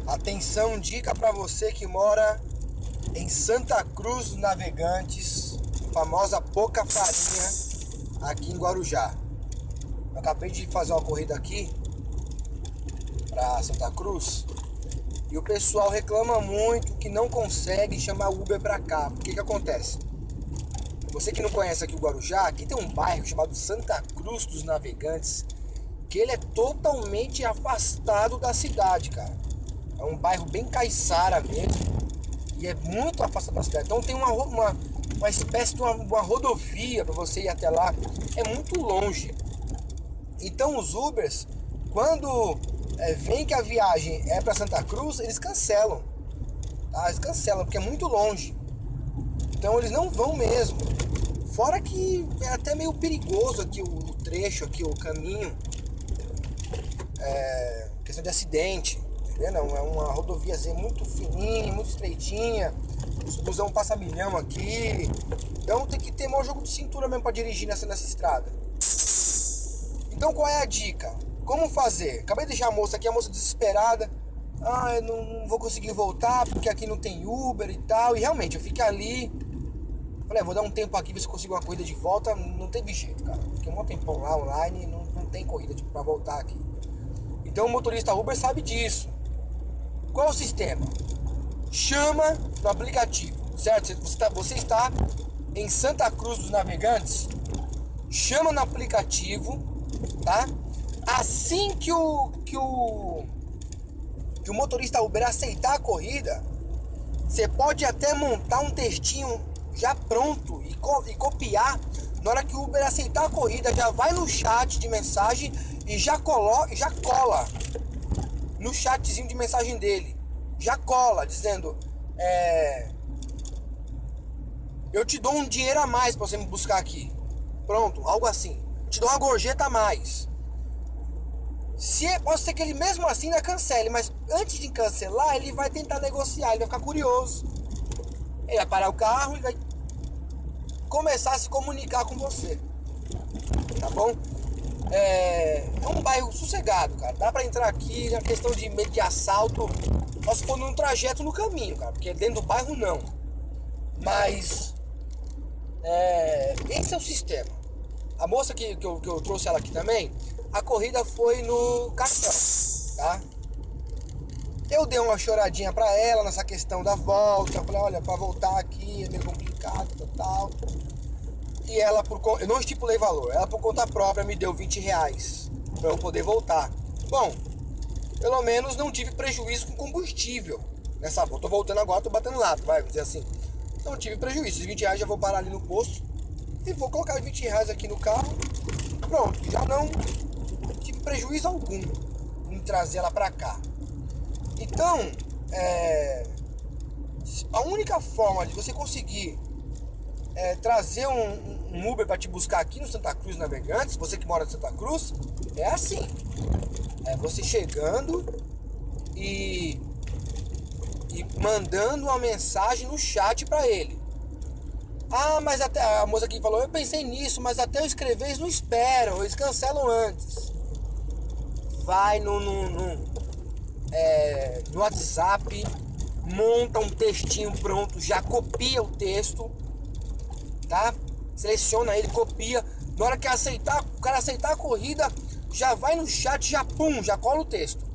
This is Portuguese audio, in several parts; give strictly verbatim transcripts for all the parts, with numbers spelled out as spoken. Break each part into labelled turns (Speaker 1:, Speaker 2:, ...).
Speaker 1: Atenção, dica para você que mora em Santa Cruz dos Navegantes, famosa Pouca Farinha, aqui em Guarujá. Eu acabei de fazer uma corrida aqui para Santa Cruz e o pessoal reclama muito que não consegue chamar Uber para cá. O que que acontece? Você que não conhece aqui o Guarujá, aqui tem um bairro chamado Santa Cruz dos Navegantes, que ele é totalmente afastado da cidade, cara. É um bairro bem caiçara mesmo e é muito afastado da cidade. Então tem uma, uma, uma espécie de uma, uma rodovia para você ir até lá. É muito longe. Então os Ubers, quando é, vem que a viagem é para Santa Cruz, eles cancelam. Tá? Eles cancelam porque é muito longe. Então eles não vão mesmo. Fora que é até meio perigoso aqui o, o trecho, aqui o caminho. É, questão de acidente. Não, é uma rodoviazinha muito fininha, muito estreitinha. Os busão passa milhão aqui. Então tem que ter maior jogo de cintura mesmo para dirigir nessa, nessa estrada. Então qual é a dica? Como fazer? Acabei de deixar a moça aqui, a moça desesperada. Ah, eu não, não vou conseguir voltar porque aqui não tem Uber e tal. E realmente, eu fiquei ali. Falei, ah, vou dar um tempo aqui, ver se eu consigo uma corrida de volta. Não teve jeito, cara. Fiquei um tempão lá online, não, não tem corrida tipo, para voltar aqui. Então o motorista Uber sabe disso. Qual é o sistema? Chama no aplicativo, certo? Você está, você está em Santa Cruz dos Navegantes, chama no aplicativo, tá? Assim que o, que o, que o motorista Uber aceitar a corrida, você pode até montar um textinho já pronto e, co, e copiar. Na hora que o Uber aceitar a corrida, já vai no chat de mensagem e já, colo, já cola no chatzinho de mensagem dele, já cola dizendo é, eu te dou um dinheiro a mais pra você me buscar aqui, pronto, algo assim, eu te dou uma gorjeta a mais. Se é, pode ser que ele mesmo assim ainda cancele, mas antes de cancelar ele vai tentar negociar, ele vai ficar curioso, ele vai parar o carro, ele vai começar a se comunicar com você, tá bom? É, é um bairro sossegado, cara. Dá pra entrar aqui, na questão de medo de assalto, só se for num trajeto no caminho, cara, porque dentro do bairro não. Mas é, esse é o sistema. A moça que, que, eu, que eu trouxe ela aqui também, a corrida foi no cartão, tá? Eu dei uma choradinha pra ela nessa questão da volta. Eu falei, olha, pra voltar aqui é meio complicado e tal. E ela, por, eu não estipulei valor, ela por conta própria me deu vinte reais para eu poder voltar. Bom, pelo menos não tive prejuízo com combustível nessa volta. Tô voltando agora, tô batendo lado, vai dizer assim. Não tive prejuízo, os vinte reais já vou parar ali no posto e vou colocar os vinte reais aqui no carro. Pronto, já não tive prejuízo algum em trazer ela para cá. Então, é, a única forma de você conseguir É, trazer um, um Uber para te buscar aqui no Santa Cruz Navegantes, você que mora em Santa Cruz, é assim, é você chegando e, e mandando uma mensagem no chat para ele. Ah, mas até a moça aqui falou, eu pensei nisso, mas até eu escrever eles não esperam, eles cancelam antes. Vai no, no, no, é, no WhatsApp, monta um textinho pronto, já copia o texto, tá? Seleciona ele, copia. Na hora que aceitar, o cara aceitar a corrida, já vai no chat, já pum, já cola o texto.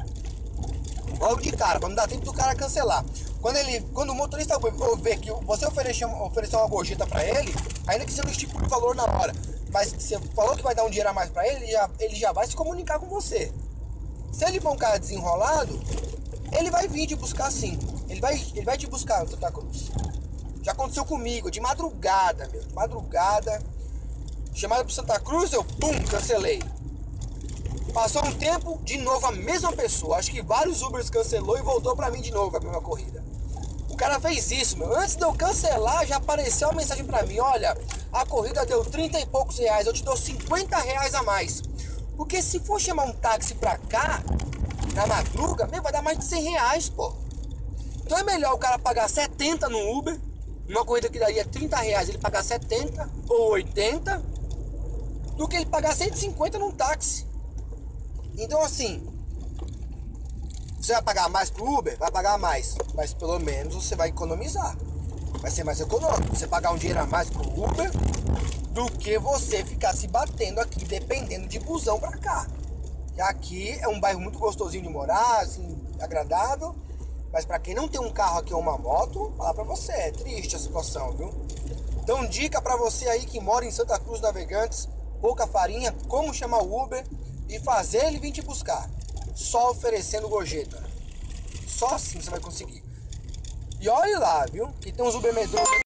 Speaker 1: Logo de cara, pra não dar tempo do cara cancelar. Quando ele, quando o motorista ver que você ofereceu, ofereceu uma gorjeta pra ele, ainda que você não estipule o valor na hora, mas você falou que vai dar um dinheiro a mais pra ele, ele já, ele já vai se comunicar com você. Se ele for um cara desenrolado, ele vai vir te buscar sim. Ele vai, ele vai te buscar no Santa Cruz. Já aconteceu comigo, de madrugada, meu, de madrugada, chamada pro Santa Cruz, eu, pum, cancelei. Passou um tempo, de novo a mesma pessoa, acho que vários Ubers cancelou e voltou pra mim de novo a mesma corrida. O cara fez isso, meu, antes de eu cancelar, já apareceu uma mensagem pra mim, olha, a corrida deu trinta e poucos reais, eu te dou cinquenta reais a mais. Porque se for chamar um táxi pra cá, na madruga, meu, vai dar mais de cem reais, pô. Então é melhor o cara pagar setenta no Uber, numa corrida que daria trinta reais, ele pagar setenta ou oitenta, do que ele pagar cento e cinquenta num táxi. Então assim, Você vai pagar mais pro Uber? Vai pagar mais. Mas pelo menos você vai economizar. Vai ser mais econômico. Você pagar um dinheiro a mais pro Uber do que você ficar se batendo aqui, dependendo de busão pra cá. E aqui é um bairro muito gostosinho de morar, assim, agradável. Mas pra quem não tem um carro aqui ou uma moto, falar pra você, é triste a situação, viu? Então, dica pra você aí que mora em Santa Cruz Navegantes, pouca farinha, como chamar o Uber e fazer ele vir te buscar. Só oferecendo gorjeta. Só assim você vai conseguir. E olhe lá, viu? Que tem uns Uber medrosos